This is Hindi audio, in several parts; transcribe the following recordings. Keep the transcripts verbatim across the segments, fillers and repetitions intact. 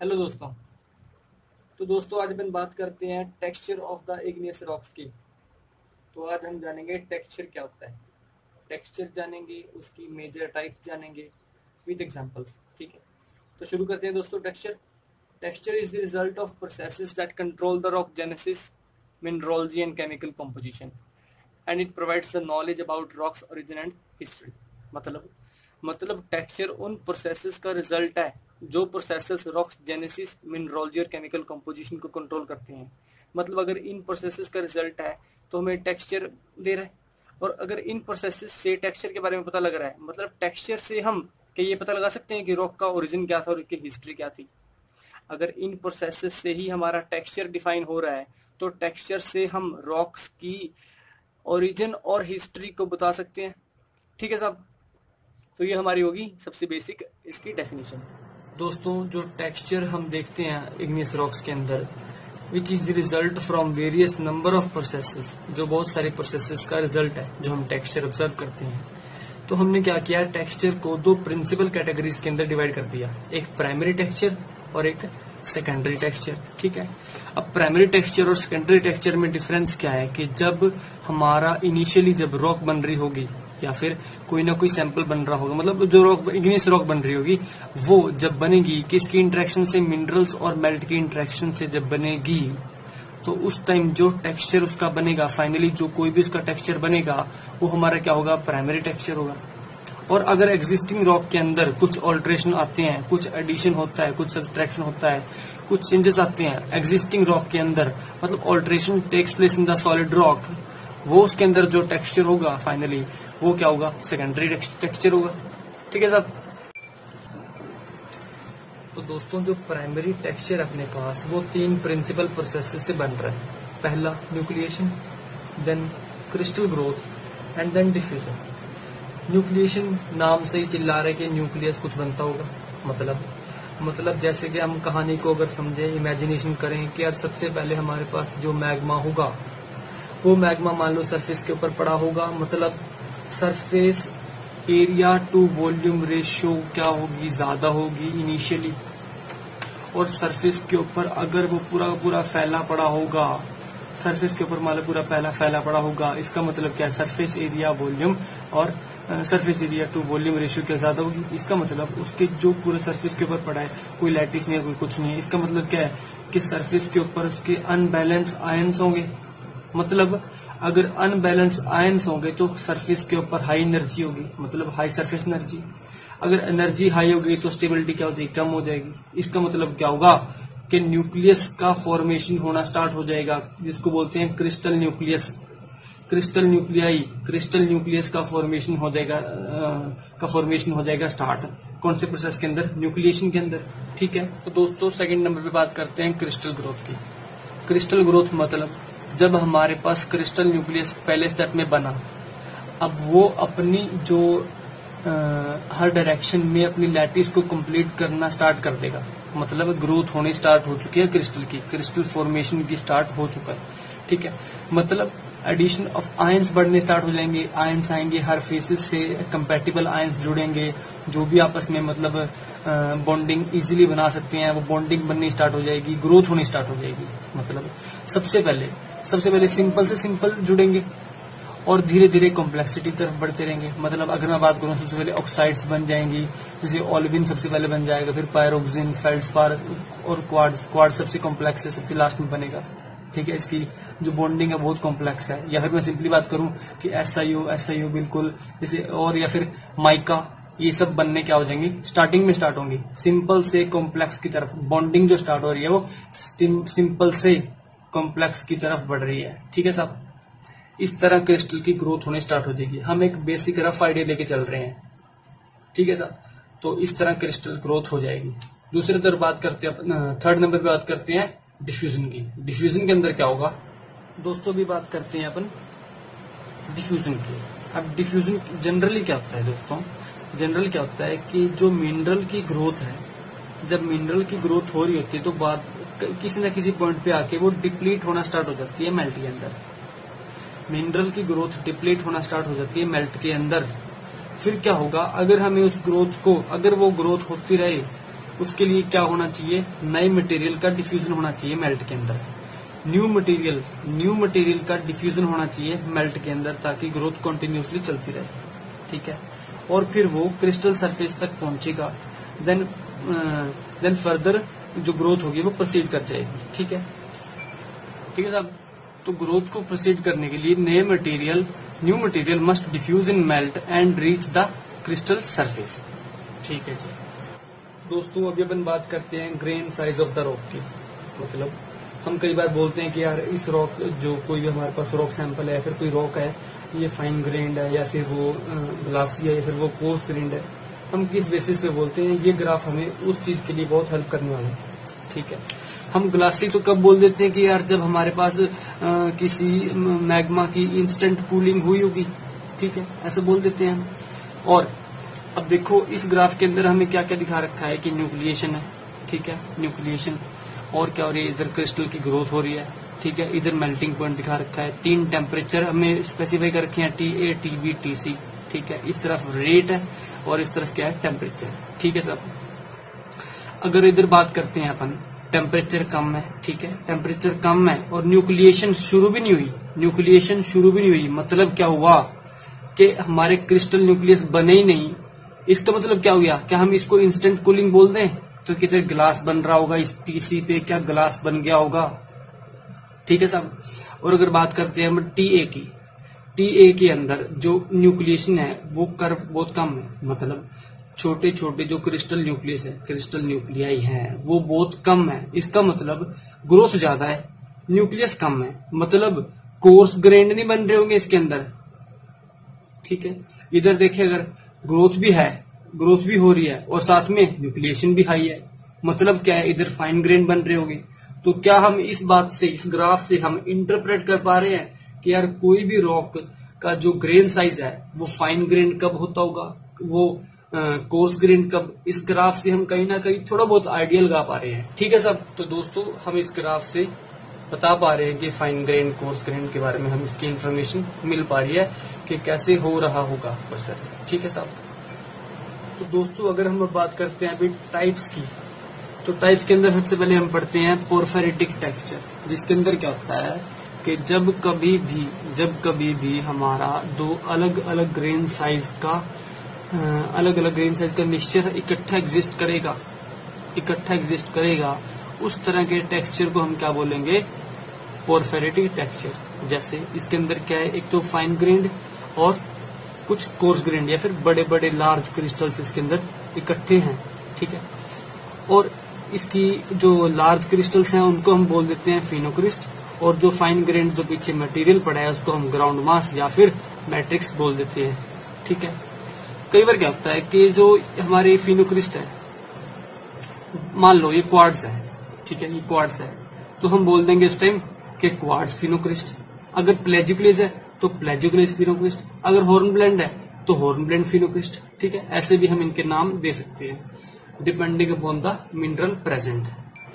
हेलो दोस्तों। तो दोस्तों आज अपन बात करते हैं texture of the igneous rocks की। तो आज हम जानेंगे टेक्सचर क्या होता है, टेक्सचर जानेंगे, उसकी मेजर टाइप्स जानेंगे विद एग्जांपल्स। ठीक है, तो शुरू करते हैं दोस्तों। Texture texture is the result of processes that control the rock genesis, mineralogy and chemical composition and it provides the knowledge about rocks origin and history. मतलब मतलब टेक्सचर उन प्रोसेसेस का रिजल्ट है जो प्रोसेसेस रॉक्स जेनेसिस, मिनरोलॉजी और केमिकल कंपोजिशन को कंट्रोल करते हैं। मतलब अगर इन प्रोसेसेस का रिजल्ट है तो हमें टेक्सचर दे रहा है, और अगर इन प्रोसेसेस से टेक्सचर के बारे में पता लग रहा है, मतलब टेक्सचर से हम क्या ये पता लगा सकते हैं कि रॉक का ओरिजिन क्या था और उसकी हिस्ट्री क्या थी। अगर इन प्रोसेसेस से ही हमारा टेक्सचर डिफाइन हो रहा है तो टेक्सचर से हम रॉक्स की ओरिजिन और हिस्ट्री को बता सकते हैं। ठीक है साहब, तो ये हमारी होगी सबसे बेसिक इसकी डेफिनेशन। दोस्तों जो टेक्सचर हम देखते हैं इग्नियस रॉक्स के अंदर, which is the result from various number of processes, जो बहुत सारे प्रोसेसेस का रिजल्ट है जो हम टेक्सचर ऑब्जर्व करते हैं। तो हमने क्या किया, टेक्सचर को दो प्रिंसिपल कैटेगरीज के अंदर डिवाइड कर दिया, एक प्राइमरी टेक्सचर और एक सेकेंडरी टेक्सचर। ठीक है, अब प्राइमरी टेक्सचर और सेकेंडरी टेक्सचर में डिफरेंस क्या है कि जब हमारा इनिशियली जब रॉक बन रही होगी या फिर कोई ना कोई सैंपल बन रहा होगा, मतलब जो रॉक इग्नियस रॉक बन रही होगी, वो जब बनेगी किसकी इंटरेक्शन से, मिनरल्स और मेल्ट की इंटरेक्शन से जब बनेगी, तो उस टाइम जो टेक्सचर उसका बनेगा, फाइनली जो कोई भी उसका टेक्सचर बनेगा वो हमारा क्या होगा, प्राइमरी टेक्सचर होगा। और अगर एग्जिस्टिंग रॉक के अंदर कुछ ऑल्ट्रेशन आते हैं, कुछ एडिशन होता है, कुछ सब्सट्रैक्शन होता है, कुछ चेंजेस आते हैं एग्जिस्टिंग रॉक के अंदर, मतलब alteration takes place in the solid rock, वो उसके अंदर जो टेक्सचर होगा फाइनली वो क्या होगा, सेकेंडरी टेक्सचर होगा। ठीक है साहब। तो दोस्तों जो प्राइमरी टेक्सचर अपने पास वो तीन प्रिंसिपल प्रोसेसेस से बन रहा है। पहला nucleation, then crystal growth and then diffusion. Nucleation नाम से ही चिल्ला रहे कि न्यूक्लियस कुछ बनता होगा। मतलब मतलब जैसे कि हम कहानी को अगर समझे, इमेजिनेशन करें कि यार सबसे पहले हमारे पास जो मैग्मा होगा वो मैग्मा मान लो सरफेस के ऊपर पड़ा होगा, मतलब surface area to volume ratio क्या होगी, ज्यादा होगी इनिशियली। और सरफेस के ऊपर अगर वो पूरा पूरा फैला पड़ा होगा, सरफेस के ऊपर मान लो पूरा पहला फैला पड़ा होगा, इसका मतलब क्या है, सरफेस एरिया वॉल्यूम और surface area to volume ratio क्या ज्यादा होगी। इसका मतलब उसके जो पूरे सरफेस के ऊपर पड़ा है, कोई लैटिस नहीं है, कोई कुछ नहीं है, इसका मतलब क्या है कि सरफेस के ऊपर उसके अनबैलेंस आयंस होंगे। मतलब अगर अनबैलेंस आयंस होंगे तो सरफेस के ऊपर हाई एनर्जी होगी, मतलब हाई सरफेस एनर्जी। अगर एनर्जी हाई होगी तो स्टेबिलिटी क्या हो जाएगी, कम हो जाएगी। इसका मतलब क्या होगा कि न्यूक्लियस का फॉर्मेशन होना स्टार्ट हो जाएगा, जिसको बोलते हैं crystal nucleus. Crystal nuclei crystal nucleus का फॉर्मेशन हो जाएगा आ, का फॉर्मेशन हो जाएगा स्टार्ट। कौन से प्रोसेस के अंदर, न्यूक्लिएशन के अंदर। ठीक है, तो दोस्तों सेकंड नंबर पे बात करते हैं क्रिस्टल ग्रोथ की। क्रिस्टल ग्रोथ मतलब जब हमारे पास क्रिस्टल न्यूक्लियस पहले स्टेप में बना, अब वो अपनी जो आ, हर डायरेक्शन में अपनी लैटिस को कंप्लीट करना स्टार्ट कर देगा। मतलब ग्रोथ होने स्टार्ट हो चुकी है क्रिस्टल की, क्रिस्टल फॉर्मेशन की स्टार्ट हो चुका है। ठीक है, मतलब एडिशन ऑफ आयंस बढ़ने स्टार्ट हो जाएंगे, आयंस आएंगे, हर फेसेस से कंपैटिबल आयंस जुड़ेंगे, जो भी आपस में मतलब बॉन्डिंग इजीली बना सकते हैं वो बॉन्डिंग बननी स्टार्ट हो जाएगी, ग्रोथ होनी स्टार्ट हो जाएगी। मतलब सबसे पहले सबसे पहले सिंपल से सिंपल जुड़ेंगे और धीरे धीरे कॉम्प्लेक्सिटी तरफ बढ़ते रहेंगे। मतलब अगर मैं बात करूं, सबसे पहले ऑक्साइड्स बन जाएंगी, जैसे ओलिविन सबसे पहले बन जाएगा, फिर पायरोक्सिन, फेल्डस्पार और क्वार्ट्ज। क्वार्ट्ज सबसे कॉम्प्लेक्स है, सबसे लास्ट में बनेगा। ठीक है, इसकी जो बॉन्डिंग है बहुत कॉम्प्लेक्स है। या फिर मैं सिंपली बात करूं कि एसआईओ एसआईओ बिल्कुल जैसे, और या फिर माइका, ये सब बनने क्या हो जाएंगी, स्टार्टिंग में स्टार्ट होंगी सिंपल से कॉम्प्लेक्स की तरफ। बॉन्डिंग जो स्टार्ट हो रही है वो सिंपल से कॉम्प्लेक्स की तरफ बढ़ रही है। ठीक है साहब, इस तरह क्रिस्टल की ग्रोथ होने स्टार्ट हो जाएगी। हम एक बेसिक रफ आइडिया लेके चल रहे हैं। ठीक है साहब, तो इस तरह क्रिस्टल ग्रोथ हो जाएगी। दूसरी तरफ बात करते हैं, थर्ड नंबर पे बात करते हैं डिफ्यूजन की। डिफ्यूजन के अंदर क्या होगा दोस्तों, भी बात करते हैं अपन डिफ्यूजन की। अब डिफ्यूजन जनरली क्या होता है दोस्तों, जनरल क्या होता है कि जो मिनरल की ग्रोथ है, जब मिनरल की ग्रोथ हो रही होती है तो बाद किसी न किसी पॉइंट पे आके वो डिप्लीट होना स्टार्ट हो जाती है मेल्ट के अंदर। मिनरल की ग्रोथ डिप्लीट होना स्टार्ट हो जाती है मेल्ट के अंदर। फिर क्या होगा, अगर हमें उस ग्रोथ को, अगर वो ग्रोथ होती रहे उसके लिए क्या होना चाहिए, नए मटेरियल का डिफ्यूजन होना चाहिए मेल्ट के अंदर। न्यू मटेरियल न्यू मटेरियल का डिफ्यूजन होना चाहिए मेल्ट के अंदर, ताकि ग्रोथ कंटिन्यूसली चलती रहे, ठीक है। और फिर वो क्रिस्टल सरफेस तक पहुंचेगा, देन देन फर्दर जो ग्रोथ होगी वो प्रोसीड कर जाएगी, ठीक है ठीक है साहब। तो ग्रोथ को प्रोसीड करने के लिए नए material new material must diffuse in melt and reach the crystal surface, ठीक है जी। दोस्तों अभी अपन बात करते हैं grain size of the rock की। मतलब हम कई बार बोलते हैं कि यार इस रॉक, जो कोई भी हमारे पास रॉक सैंपल है, फिर कोई रॉक है, ये फाइन ग्रेन्ड है या फिर वो ग्लासी है या फिर वो कोर्स ग्रेन्ड है। हम किस बेसिस पे बोलते हैं, ये ग्राफ हमें उस चीज के लिए बहुत हेल्प करने वाला है, ठीक है। हम ग्लासी तो कब बोल देते हैं कि यार जब हमारे पास आ, किसी मैग्मा की इंस्टेंट कूलिंग हुई होगी, ठीक है, ऐसे बोल देते हैं हम। और अब देखो इस ग्राफ के अंदर हमें क्या क्या दिखा रखा है कि न्यूक्लिएशन है, ठीक है, न्यूक्लिएशन। और क्या हो रही है, इधर क्रिस्टल की ग्रोथ हो रही है, ठीक है, इधर मेल्टिंग पॉइंट दिखा रखा है, तीन टेम्परेचर हमें स्पेसिफाई कर रखे हैं, T A, T B, T C, ठीक है। इस तरफ रेट है और इस तरफ क्या है, टेम्परेचर, ठीक है सब। अगर इधर बात करते हैं अपन, टेम्परेचर कम है, ठीक है, टेम्परेचर कम है और न्यूक्लिएशन शुरू भी नहीं हुई, न्यूक्लिएशन शुरू भी नहीं हुई, मतलब क्या हुआ कि हमारे क्रिस्टल न्यूक्लियस बने ही नहीं। इसका मतलब क्या हो गया, क्या हम इसको इंस्टेंट कूलिंग बोल दें तो किधर ग्लास बन रहा होगा, इस टीसी पे क्या ग्लास बन गया होगा, ठीक है साहब। और अगर बात करते हैं हम टी ए की, टी ए के अंदर जो न्यूक्लिएशन है वो कर्व बहुत कम है, मतलब छोटे छोटे जो क्रिस्टल न्यूक्लियस है, क्रिस्टल न्यूक्लियाई है, वो बहुत कम है। इसका मतलब ग्रोथ ज्यादा है, न्यूक्लियस कम है, मतलब कोर्स ग्रेन्ड नहीं बन रहे होंगे इसके अंदर, ठीक है। इधर देखिए, अगर ग्रोथ भी है, ग्रोथ भी हो रही है और साथ में न्यूक्लिएशन भी हाई है, मतलब क्या है, इधर फाइन ग्रेन बन रहे होंगे। तो क्या हम इस बात से, इस ग्राफ से हम इंटरप्रेट कर पा रहे हैं कि यार कोई भी रॉक का जो ग्रेन साइज है वो फाइन ग्रेन कब होता होगा, वो कोर्स ग्रेन कब। इस ग्राफ से हम कहीं ना कहीं थोड़ा बहुत आइडिया लगा पा रहे हैं, ठीक है सब। तो दोस्तों हम इस ग्राफ से बता पा रहे हैं कि फाइन ग्रेन, कोर्स ग्रेन के बारे में हम इसकी इंफॉर्मेशन मिल पा रही है कि कैसे हो रहा होगा प्रोसेस, ठीक है साहब। तो दोस्तों अगर हम बात करते हैं अभी टाइप्स की, तो टाइप्स के अंदर सबसे पहले हम पढ़ते हैं पोरफेरिटिक टेक्सचर, जिसके अंदर क्या होता है कि जब कभी भी जब कभी भी हमारा दो अलग अलग ग्रेन साइज का अलग अलग ग्रेन साइज का मिक्सचर इकट्ठा एग्जिस्ट करेगा इकट्ठा एग्जिस्ट करेगा उस तरह के टेक्सचर को हम क्या बोलेंगे, पोरफेरिटिक टेक्सचर। जैसे इसके अंदर क्या है, एक तो फाइन ग्रेन्ड और कुछ कोर्स ग्रेन्ड या फिर बड़े बड़े लार्ज क्रिस्टल्स इसके अंदर इकट्ठे हैं, ठीक है। और इसकी जो लार्ज क्रिस्टल्स हैं उनको हम बोल देते हैं फिनोक्रिस्ट, और जो फाइन ग्रेन्ड जो पीछे मटेरियल पड़ा है उसको हम ग्राउंड मास या फिर मैट्रिक्स बोल देते हैं, ठीक है। कई बार क्या होता है कि जो हमारे फिनोक्रिस्ट है, मान लो ये क्वार्ट्ज है, ठीक है, ये क्वार्ट्ज है, तो हम बोल देंगे उस टाइम कि क्वार्ट्ज फिनोक्रिस्ट। अगर प्लेजियोक्लेज है तो प्लेजियोक्लेज फिनोक्रिस्ट, अगर हॉर्नब्लेंड है तो हॉर्नब्लेंड फिनोक्रिस्ट, ठीक है। ऐसे भी हम इनके नाम दे सकते हैं depending upon the mineral present.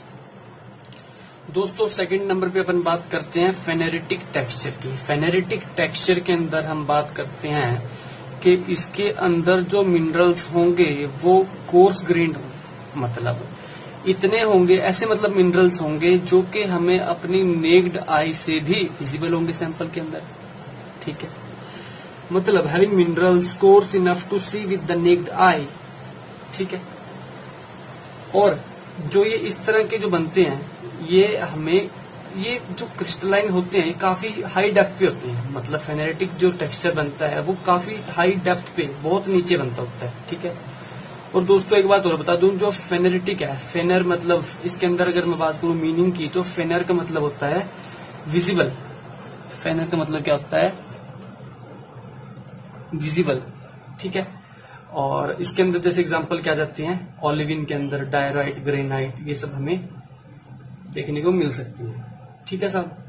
दोस्तों सेकंड नंबर पे अपन बात करते हैं फेनेरिटिक टेक्सचर की। फेनेरिटिक टेक्सचर के अंदर हम बात करते हैं कि इसके अंदर जो मिनरल्स होंगे वो कोर्स ग्रेन्ड होंगे, मतलब इतने होंगे, ऐसे मतलब मिनरल्स होंगे जो कि हमें अपनी नेक्ड आई से भी विजिबल होंगे सैंपल के अंदर, ठीक है। मतलब having minerals coarse enough to see with the naked eye, ठीक है। और जो ये इस तरह के जो बनते हैं, ये हमें ये जो क्रिस्टलाइन होते हैं काफी हाई डेप्थ पे होते हैं, मतलब फेनेरिटिक जो टेक्सचर बनता है वो काफी हाई डेप्थ पे, बहुत नीचे बनता होता है, ठीक है। और दोस्तों एक बात और बता दूं, जो फेनेरिटिक है, फेनर मतलब इसके अंदर अगर मैं बात करूं मीनिंग की, तो फेनर का मतलब होता है विजिबल। फेनर का मतलब क्या होता है, विजिबल, ठीक है। और इसके अंदर जैसे एग्जांपल क्या जाते हैं, ओलिविन के अंदर डायराइट, ग्रेनाइट, ये सब हमें देखने को मिल सकती है, ठीक है साहब।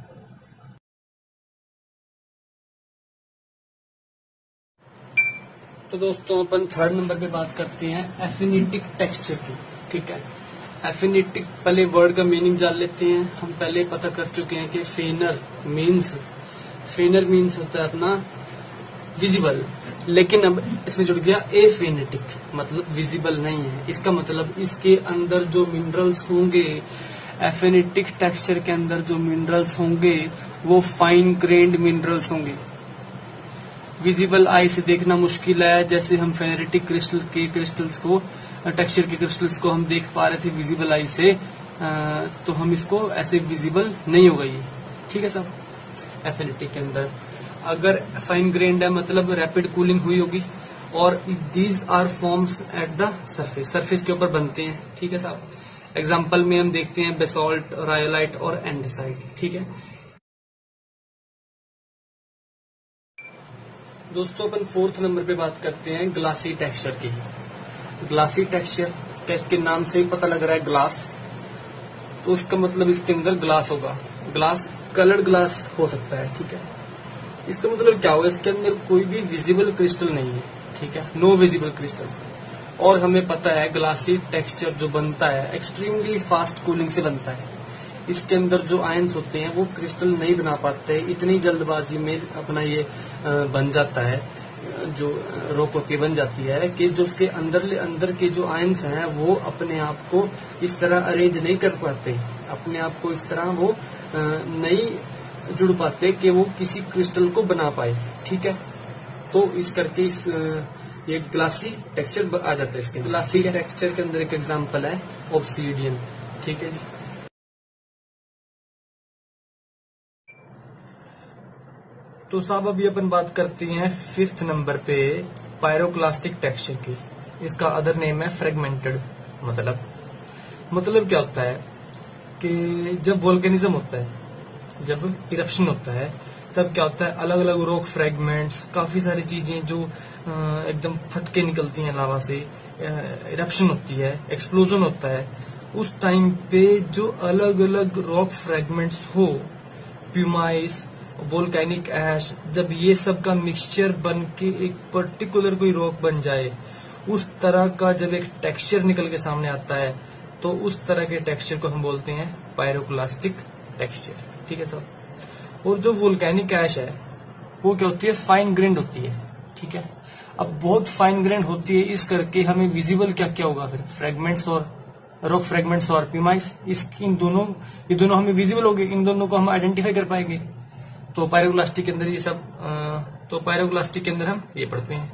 तो दोस्तों अपन थर्ड नंबर पे बात करते हैं एफिनिटिक टेक्सचर की, ठीक है। एफिनिटिक, पहले वर्ड का मीनिंग जान लेते हैं। हम पहले पता कर चुके हैं कि फेनर मीन्स फेनर मीन्स होता है अपना विजिबल, लेकिन अब इसमें जुड़ गया एफिनिटिक, मतलब विजिबल नहीं है। इसका मतलब इसके अंदर जो मिनरल्स होंगे, एफिनिटिक टेक्सचर के अंदर जो मिनरल्स होंगे वो फाइन ग्रेन्ड मिनरल्स होंगे। विजिबल आई से देखना मुश्किल है, जैसे हम फेनेरिटिक क्रिस्टल के क्रिस्टल्स को, टेक्सचर के क्रिस्टल्स को हम देख पा रहे थे विजिबल आई से, तो हम इसको ऐसे विजिबल नहीं होगा ये, ठीक है सब। एफिनिटिक के अंदर अगर फाइन ग्रेन्ड है मतलब रैपिड कूलिंग हुई होगी, और these are forms at the surface, surface के ऊपर बनते हैं, ठीक है साहब। एग्जाम्पल में हम देखते हैं बेसॉल्ट, रायोलाइट और एंडेसाइट, ठीक है दोस्तों। अपन फोर्थ नंबर पे बात करते हैं ग्लासी टेक्सचर की। ग्लासी टेक्सचर क्या इसके नाम से ही पता लग रहा है ग्लास, तो इसका मतलब इसके अंदर ग्लास होगा। ग्लास कलर्ड ग्लास हो सकता है, ठीक है। इसका मतलब क्या होगा, इसके अंदर कोई भी विजिबल क्रिस्टल नहीं है, ठीक है, नो विजिबल क्रिस्टल। और हमें पता है ग्लासी टेक्सचर जो बनता है एक्सट्रीमली फास्ट कूलिंग से बनता है। इसके अंदर जो आयंस होते हैं वो क्रिस्टल नहीं बना पाते, इतनी जल्दबाजी में अपना ये बन जाता है, जो रॉक होती बन जाती है कि जो उसके अंदर अंदर के जो आयंस हैं वो अपने आप को इस तरह अरेंज नहीं कर पाते, अपने आप को इस तरह वो नहीं जुड़ पाते कि वो किसी क्रिस्टल को बना पाए, ठीक है। तो इस करके इस ये ग्लासी टेक्सचर आ जाता है इसके। ग्लासी टेक्सचर के अंदर एक एग्जांपल है ऑब्सीडियन, ठीक है जी। तो साहब अभी अपन बात करते हैं फिफ्थ नंबर पे पायरोक्लास्टिक टेक्सचर की। इसका अदर नेम है फ्रेगमेंटेड। मतलब मतलब क्या होता है कि जब वोल्केनिज्म होता है, जब इरप्शन होता है, तब क्या होता है अलग अलग रॉक फ्रेगमेंट्स, काफी सारी चीजें जो एकदम फटके निकलती हैं लावा से, इरप्शन होती है, एक्सप्लोजन होता है। उस टाइम पे जो अलग अलग रॉक फ्रेगमेंट्स हो, प्यूमाइस, वोल्केनिक ऐश, जब ये सब का मिक्सचर बन के एक पर्टिकुलर कोई रॉक बन जाए, उस तरह का जब एक टेक्सचर निकल के सामने आता है, तो उस तरह के टेक्सचर को हम बोलते हैं पायरोक्लास्टिक टेक्सचर, ठीक है साहब। और जो वोल्केनिक ऐश है वो क्या होती है, फाइन ग्रेन्ड होती है, ठीक है। अब बहुत फाइन ग्रेन्ड होती है, इस करके हमें विजिबल क्या क्या होगा फिर, फ्रेगमेंट्स और रॉक फ्रेगमेंट्स और प्यूमाइस, इस इन दोनों ये दोनों हमें विजिबल होंगे, इन दोनों को हम आइडेंटिफाई कर पाएंगे। तो पायरोक्लास्टिक के अंदर ये सब आ, तो पायरोक्लास्टिक के अंदर हम ये पढ़ते हैं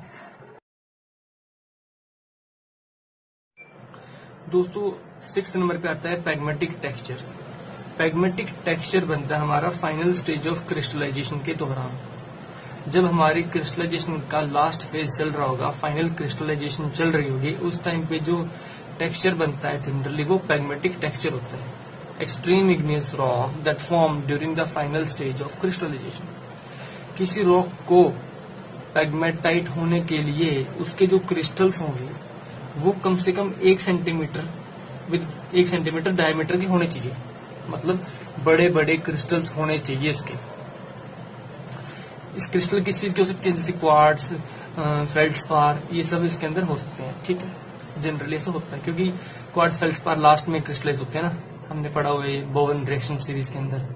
दोस्तों। सिक्स नंबर पे आता है पैग्मेटिक टेक्सचर। पैग्मेटिक टेक्सचर बनता है हमारा फाइनल स्टेज ऑफ क्रिस्टलाइजेशन के दौरान। जब हमारी क्रिस्टलाइजेशन का लास्ट फेज चल रहा होगा, फाइनल क्रिस्टलाइजेशन चल रही होगी, उस टाइम पे जो टेक्सचर बनता है जनरली वो पैग्मेटिक टेक्सचर होता है। Extreme igneous rock that form during the final stage of crystallization. किसी रॉक को पैग्मेटाइट होने के लिए उसके जो क्रिस्टल्स होंगे वो कम से कम एक सेंटीमीटर विद एक सेंटीमीटर डायमीटर के होने चाहिए, मतलब बड़े बड़े क्रिस्टल्स होने चाहिए उसके। इस क्रिस्टल किस चीज के हो सकते हैं, जैसे क्वार्ट्स, फेल्डस्पार, ये सब इसके अंदर हो सकते हैं, ठीक है। जनरली ऐसा होता है क्योंकि क्वार्ट्स, फेल्डस्पार लास्ट में क्रिस्टलाइज होते हैं ना, हमने पढ़ा हुआ है बोवन रिएक्शन सीरीज के अंदर।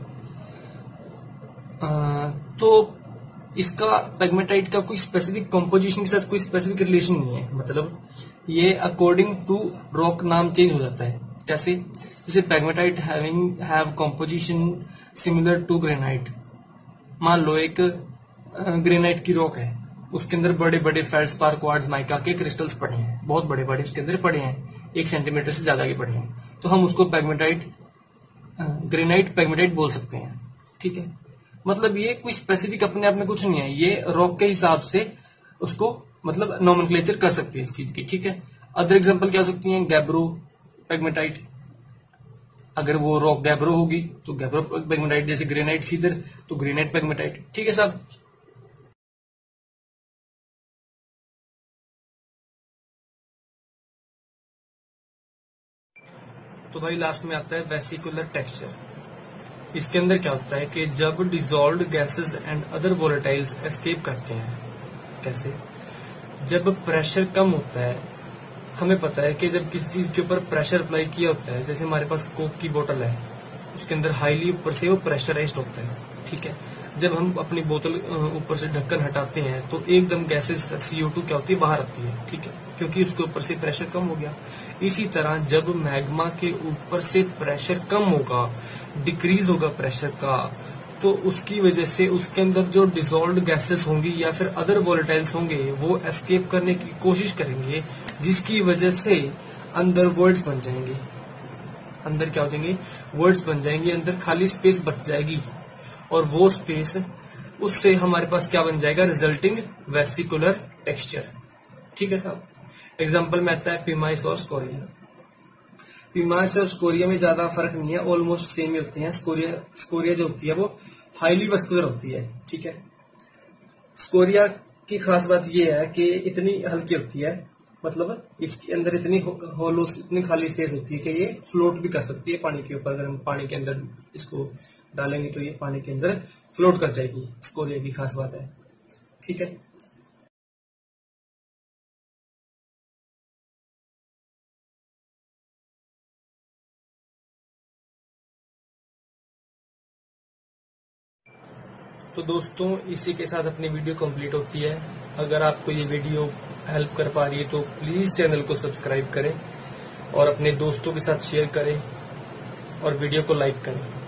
आ, तो इसका पैग्मेटाइट का कोई स्पेसिफिक कंपोजिशन के साथ कोई स्पेसिफिक रिलेशन नहीं है, मतलब ये अकॉर्डिंग टू रॉक नाम चेंज हो जाता है। कैसे, जैसे pegmatite having have composition similar to granite. मान लो एक ग्रेनाइट की रॉक है, उसके अंदर बड़े बड़े फेल्डस्पार, क्वार्ट्ज, माइका के क्रिस्टल्स पड़े हैं, बहुत बड़े बड़े उसके अंदर पड़े हैं, एक सेंटीमीटर से ज्यादा के पड़े हैं, तो हम उसको पैग्मेटाइट, ग्रेनाइट पैग्मेटाइट बोल सकते हैं, ठीक है। मतलब ये कोई स्पेसिफिक अपने आप में कुछ नहीं है, ये रॉक के हिसाब से उसको मतलब नोमेनक्लेचर कर सकती है इस चीज की, ठीक है। अदर एग्जांपल क्या हो सकती है, गैब्रो पैग्मेटाइट, अगर वो रॉक गैब्रो होगी तो गैब्रो पैग्मेटाइट, जैसे ग्रेनाइट थी इधर तो ग्रेनाइट पैग्मेटाइट, ठीक है साहब। तो भाई लास्ट में आता है वेसिकुलर टेक्सचर। इसके अंदर क्या होता है कि जब dissolved gases and other volatiles escape करते हैं। कैसे, जब प्रेशर कम होता है, हमें पता है कि जब किसी चीज के ऊपर प्रेशर अप्लाई किया होता है, जैसे हमारे पास कोक की बोतल है, उसके अंदर हाईली ऊपर से वो प्रेशराइज्ड होता है, ठीक है। जब हम अपनी बोतल ऊपर से ढक्कन हटाते हैं तो एकदम गैसेस सी ओ टू क्या होती है, बाहर आती है, ठीक है, क्योंकि उसके ऊपर से प्रेशर कम हो गया। इसी तरह जब मैग्मा के ऊपर से प्रेशर कम होगा, डिक्रीज होगा प्रेशर का, तो उसकी वजह से उसके अंदर जो डिसॉल्व्ड गैसेस होंगी या फिर अदर वोलेटाइल्स होंगे वो एस्केप करने की कोशिश करेंगे, जिसकी वजह से अंदर वर्ड्स बन जाएंगे। अंदर क्या हो जाएंगे, वर्ड्स बन जाएंगे, अंदर खाली स्पेस बच जाएगी, और वो स्पेस, उससे हमारे पास क्या बन जाएगा, रिजल्टिंग वेसिकुलर टेक्सचर। ठीक है साहब। एग्जाम्पल में आता है पीमाइस और स्कोरिया। पीमाइस और स्कोरिया में ज्यादा फर्क नहीं है, ऑलमोस्ट सेम ही होती है। स्कोरिया स्कोरिया जो होती है वो हाईली वेस्कुलर होती है, ठीक है। स्कोरिया की खास बात ये है कि इतनी हल्की होती है, मतलब इसके अंदर इतनी होलो, इतनी खाली स्पेस होती है कि ये फ्लोट भी कर सकती है पानी के ऊपर। अगर हम पानी के अंदर इसको डालेंगे तो ये पानी के अंदर फ्लोट कर जाएगी। स्कोरिया की खास बात है, ठीक है। तो दोस्तों इसी के साथ अपनी वीडियो कंप्लीट होती है। अगर आपको ये वीडियो हेल्प कर पा रही है तो प्लीज चैनल को सब्सक्राइब करें और अपने दोस्तों के साथ शेयर करें और वीडियो को लाइक करें।